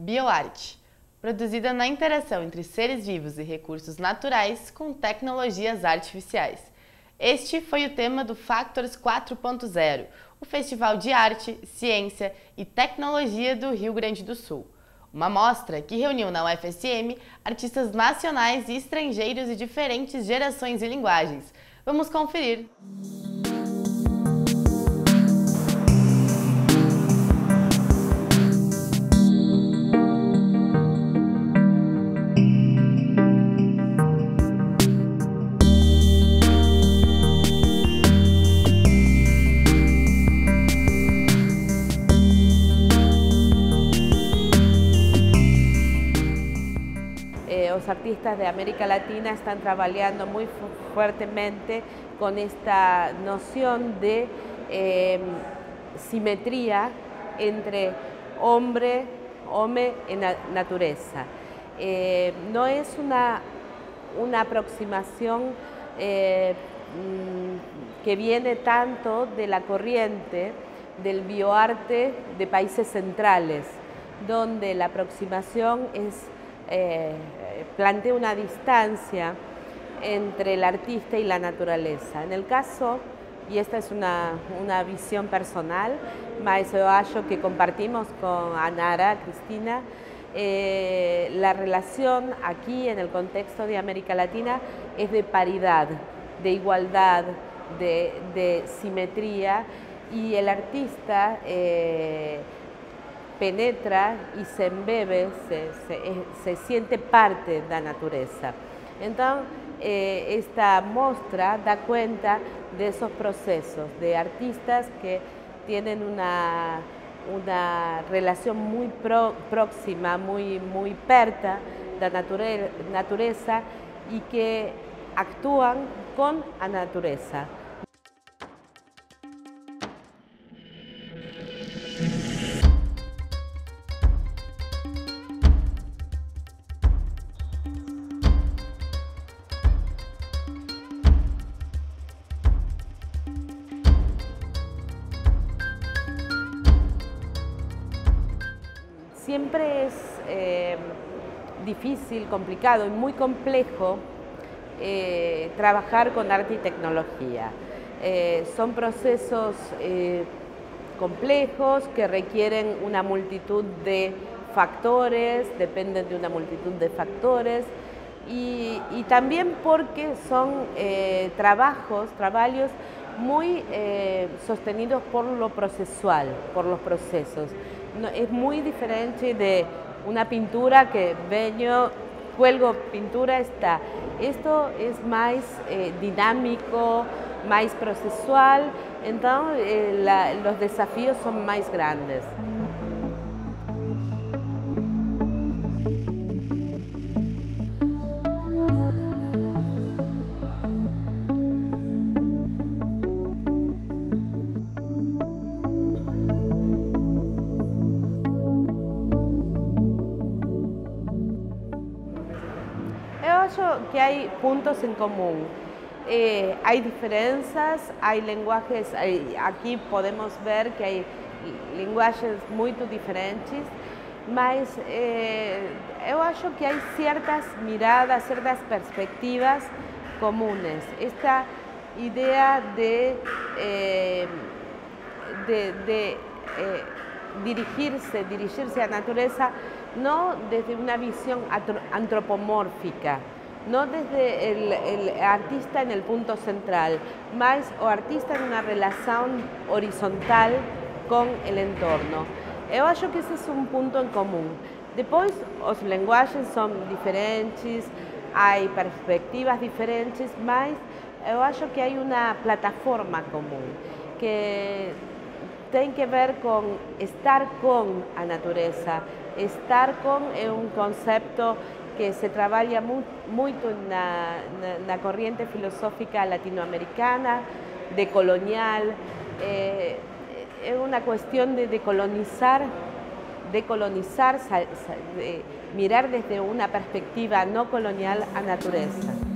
Bioarte, produzida na interação entre seres vivos e recursos naturais com tecnologias artificiais. Este foi o tema do Factors 4.0, o Festival de Arte, Ciência e Tecnologia do Rio Grande do Sul. Uma mostra que reuniu na UFSM artistas nacionais e estrangeiros de diferentes gerações e linguagens. Vamos conferir! Los artistas de América Latina están trabajando muy fuertemente con esta noción de simetría entre hombre y naturaleza. No es una aproximación que viene tanto de la corriente del bioarte de países centrales, donde la aproximación plantea una distancia entre el artista y la naturaleza. En el caso, y esta es una visión personal, mas yo acho que compartimos con Anara, Cristina, la relación aquí en el contexto de América Latina es de paridad, de igualdad, de simetría, y el artista penetra y se embebe, se siente parte de la naturaleza. Entonces, esta muestra da cuenta de esos procesos, de artistas que tienen una relación muy próxima, muy perta de la naturaleza y que actúan con la naturaleza. Siempre es difícil, complicado y muy complejo trabajar con arte y tecnología. Son procesos complejos que requieren una multitud de factores, dependen de una multitud de factores y también porque son trabajos muy sostenidos por lo procesual, por los procesos. No, es muy diferente de una pintura que vengo, cuelgo pintura, está. Esto es más dinámico, más procesual, entonces los desafíos son más grandes. Yo que hay puntos en común. Hay diferencias, hay lenguajes, aquí podemos ver que hay lenguajes muy diferentes, mas yo acho que hay ciertas miradas, ciertas perspectivas comunes. Esta idea de dirigirse a la naturaleza no desde una visión antropomórfica, no desde el artista en el punto central, mas o artista en una relación horizontal con el entorno. Yo acho que ese es un punto en común. Después, los lenguajes son diferentes, hay perspectivas diferentes, mas yo acho que hay una plataforma común que tiene que ver con estar con la naturaleza. Estar con es un concepto que se trabaja mucho en la corriente filosófica latinoamericana, decolonial. Es una cuestión de decolonizar, mirar desde una perspectiva no colonial a la naturaleza.